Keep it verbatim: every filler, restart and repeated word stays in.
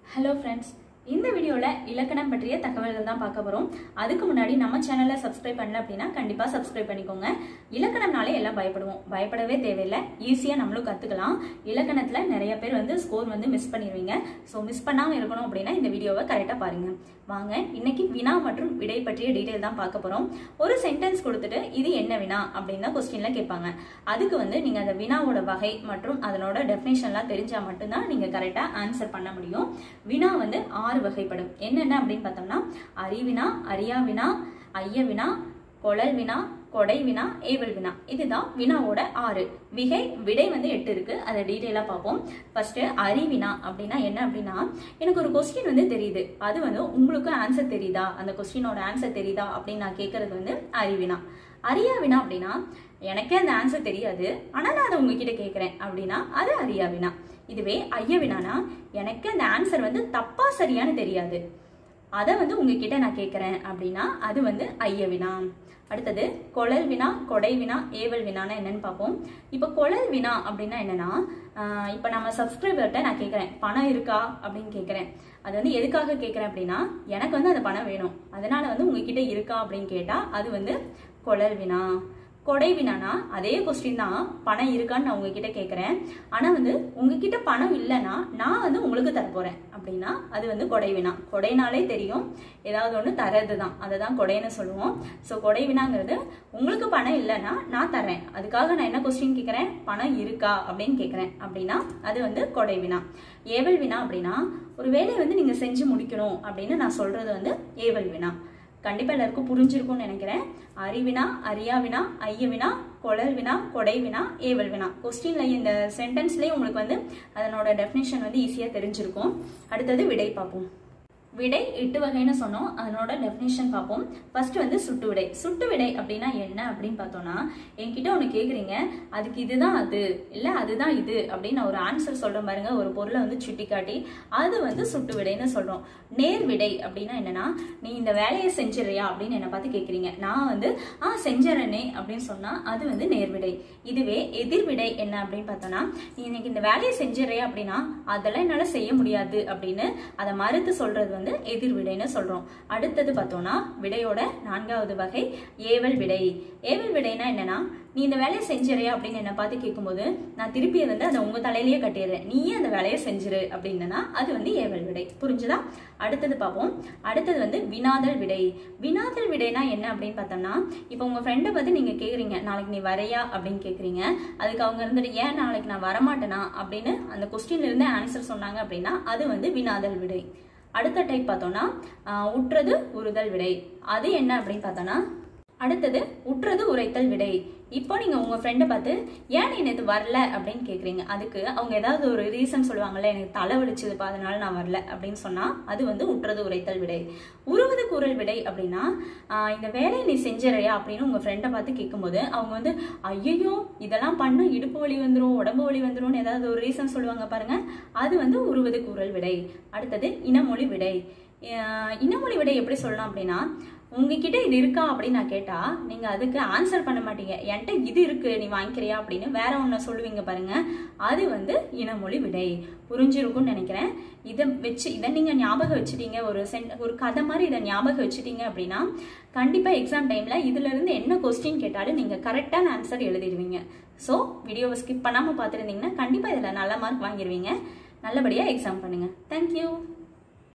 Hello friends, இந்த வீடியோல இலக்கணம் பற்றிய தகவல்கள் தான் பார்க்க போறோம். அதுக்கு முன்னாடி நம்ம சேனலை சப்ஸ்கிரைப் பண்ணல அப்படினா கண்டிப்பா சப்ஸ்கிரைப் பண்ணிக்கோங்க. இலக்கணம்னாலே எல்லாம் பயப்படுவோம். பயப்படவே தேவையில்லை. ஈஸியா நம்மளும் கத்துக்கலாம். இலக்கணத்துல நிறைய பேர் வந்து ஸ்கோர் வந்து மிஸ் பண்ணிடுவீங்க. சோ மிஸ் பண்ணாம இருக்கணும் அப்படினா இந்த வீடியோவை கரெக்ட்டா பாருங்க. வாங்க இன்னைக்கு வினா மற்றும் விடை பற்றிய டீடைல் தான் பார்க்க போறோம். ஒரு சென்டென்ஸ் கொடுத்துட்டு இது என்ன வினா அப்படினா क्वेश्चनல கேட்பாங்க. அதுக்கு வந்து நீங்க அந்த வினாவோட வகை மற்றும் அதனோட டெஃபினிஷன்லாம் தெரிஞ்சா மட்டும் தான் நீங்க கரெக்ட்டா ஆன்சர் பண்ண முடியும். வினா வந்து ஆறு வகைப்படும். என்னென்ன அப்படின்னு பார்த்தோம்னா அறிவினா, அறியா வினா, ஐய வினா, கொளல் வினா, கொடை வினா, ஏவல் வினா. இதுதான் வினாவோட ஆறு. விகை விடை வந்து எட்டு இருக்கு. அதை டீடைலா பார்ப்போம். ஃபர்ஸ்ட் அறிவினா அப்படின்னா என்ன அப்படின்னா, எனக்கு ஒரு கொஸ்டின் வந்து தெரியுது, அது வந்து உங்களுக்கு ஆன்சர் தெரியுதா, அந்த கொஸ்டினோட ஆன்சர் தெரியுதா அப்படின்னு நான் கேட்கறது வந்து அறிவினா. அறியா வினா அப்படின்னா எனக்கே அந்த ஆன்சர் தெரியாது, ஆனா நான் அதை உங்ககிட்ட கேட்கிறேன் அப்படின்னா அது அறியா வினா. இதுவே ஐய வினானா எனக்கு அந்த ஆன்சர் வந்து தப்பா சரியானு தெரியாது, அதை வந்து உங்ககிட்ட நான் கேட்கிறேன் அப்படின்னா அது வந்து ஐய வினா. அடுத்தது கொளல் வினா, கொடை வினா, ஏவல் வினானா என்னன்னு பார்ப்போம். இப்போ கொளல் வினா அப்படின்னா என்னன்னா, இப்போ நம்ம சப்ஸ்கிரைபர்கிட்ட நான் கேட்குறேன் பணம் இருக்கா அப்படின்னு கேட்குறேன். அது வந்து எதுக்காக கேட்குறேன் அப்படின்னா எனக்கு வந்து அந்த பணம் வேணும், அதனால வந்து உங்ககிட்ட இருக்கா அப்படின்னு கேட்டா அது வந்து கொளல் வினா. கொடை வினானா அதே கொஸ்டின் தான், பணம் இருக்கான்னு நான் உங்ககிட்ட கேட்குறேன், ஆனால் வந்து உங்ககிட்ட பணம் இல்லைன்னா நான் வந்து உங்களுக்கு தரப்போறேன் அப்படின்னா அது வந்து கொடை வினா. கொடைனாலே தெரியும் ஏதாவது ஒன்று தரது தான், அதை தான் கொடைன்னு சொல்லுவோம். ஸோ கொடை வினாங்கிறது உங்களுக்கு பணம் இல்லைன்னா நான் தரேன், அதுக்காக நான் என்ன கொஸ்டின் கேட்குறேன், பணம் இருக்கா அப்படின்னு கேட்குறேன் அப்படின்னா அது வந்து கொடை வினா. ஏவல் வினா அப்படின்னா ஒரு வேலையை வந்து நீங்கள் செஞ்சு முடிக்கணும் அப்படின்னு நான் சொல்றது வந்து ஏவல் வினா. கண்டிப்பா எல்லாருக்கும் புரிஞ்சிருக்கும்னு நினைக்கிறேன். அறிவினா, அறியா வினா, ஐய வினா, கொளல் வினா, கொடை வினா, ஏவல் வினா. கொஸ்டின்ல இந்த சென்டென்ஸ்லயே உங்களுக்கு வந்து அதனோட டெஃபினிஷன் வந்து ஈஸியா தெரிஞ்சிருக்கும். அடுத்தது விடை பார்ப்போம். விடை எட்டு வகைன்னு சொன்னோம், அதனோட டெஃபினிஷன் பார்ப்போம். ஃபர்ஸ்ட் வந்து சுட்டு விடை. சுட்டு விடை அப்படின்னா என்ன அப்படின்னு பார்த்தோம்னா, என்கிட்ட ஒன்று கேட்குறீங்க, அதுக்கு இதுதான் அது இல்லை அதுதான் இது அப்படின்னு ஒரு ஆன்சர் சொல்ற பாருங்க, ஒரு பொருளை வந்து சுட்டி காட்டி, அது வந்து சுட்டு விடைன்னு சொல்றோம். நேர் விடை அப்படின்னா என்னன்னா, நீ இந்த வேலையை செஞ்சிடறியா அப்படின்னு என்னை பார்த்து கேட்குறீங்க, நான் வந்து ஆ செஞ்சிடறேனே அப்படின்னு சொன்னா அது வந்து நேர்விடை. இதுவே எதிர்விடை என்ன அப்படின்னு பார்த்தோம்னா, நீ இன்னைக்கு இந்த வேலையை செஞ்சிடறியா அப்படின்னா அதெல்லாம் என்னால செய்ய முடியாது அப்படின்னு அதை மறுத்து சொல்றது வந்து எதிர்விடைன்னு சொல்றோம். அடுத்தது பார்த்தோம்னா விடையோட நான்காவது வகை ஏவல் விடை. ஏவல் விடைனா என்னன்னா, நீ இந்த வேலையை செஞ்சிடறியா அப்படின்னு என்ன பார்த்து கேட்கும்போது நான் திருப்பி வந்து அதை உங்க தலையிலேயே கட்டிடுறேன், நீயே அந்த வேலையை செஞ்சிரு அப்படின்னா அது வந்து ஏவல் விடை. புரிஞ்சுதா? அடுத்தது பார்ப்போம். அடுத்தது வந்து வினாதல் விடை. வினாதல் விடைனா என்ன அப்படின்னு பார்த்தோம்னா, இப்போ உங்க ஃப்ரெண்டை பார்த்து நீங்க கேக்குறீங்க நாளைக்கு நீ வரையா அப்படின்னு கேக்குறீங்க, அதுக்கு அவங்க இருந்துட்டு ஏன் நாளைக்கு நான் வரமாட்டேனா அப்படின்னு அந்த கொஸ்டின்ல இருந்து ஆன்சர் சொன்னாங்க அப்படின்னா அது வந்து வினாதல் விடை. அடுத்த டைப் பார்த்தோம்னா உற்றது உறுதல் விடை. அது என்ன அப்படின்னு பார்த்தோம்னா, அடுத்தது உற்றது உரைத்தல் விடை. இப்போ நீங்க உங்க ஃப்ரெண்டை பார்த்து ஏன் நீ நேற்று வரல அப்படின்னு கேக்குறீங்க, அதுக்கு அவங்க ஏதாவது ஒரு ரீசன் சொல்லுவாங்கல்ல, எனக்கு தலை வலிச்சதுப்பா அதனால நான் வரல அப்படின்னு சொன்னா அது வந்து உற்றது உரைத்தல் விடை. உருவது கூறல் விடை அப்படின்னா, ஆஹ் இந்த வேலையை நீ செஞ்சிடறியா அப்படின்னு உங்க ஃப்ரெண்டை பார்த்து கேட்கும்போது அவங்க வந்து ஐயோ இதெல்லாம் பண்ண இடுப்பு வலி வந்துடும், உடம்பு வலி வந்துடும் ஏதாவது ஒரு ரீசன் சொல்லுவாங்க பாருங்க, அது வந்து உருவது கூறல் விடை. அடுத்தது இனமொழி விடை. இனமொழி விடை எப்படி சொல்லலாம் அப்படின்னா, உங்ககிட்ட இது இருக்கா அப்படின்னு நான் கேட்டா நீங்க அதுக்கு ஆன்சர் பண்ண மாட்டீங்க, என்கிட்ட இது இருக்கு நீ வாங்கிக்கிறியா அப்படின்னு வேற ஒன்ன சொல்லுவீங்க பாருங்க, அது வந்து இனமொழி விடை. புரிஞ்சிருக்கும்னு நினைக்கிறேன். இதை வச்சு இதை நீங்க ஞாபகம் வச்சுட்டீங்க, ஒரு சென் ஒரு கதை மாதிரி இதை ஞாபகம் வச்சுட்டீங்க அப்படின்னா கண்டிப்பா எக்ஸாம் டைம்ல இதுல இருந்து என்ன கொஸ்டின் கேட்டாலும் நீங்க கரெக்டான ஆன்சர் எழுதிடுவீங்க. ஸோ வீடியோவை ஸ்கிப் பண்ணாம பார்த்துருந்தீங்கன்னா கண்டிப்பா இதுல நல்ல மார்க் வாங்கிடுவீங்க. நல்லபடியா எக்ஸாம் பண்ணுங்க. தேங்க்யூ.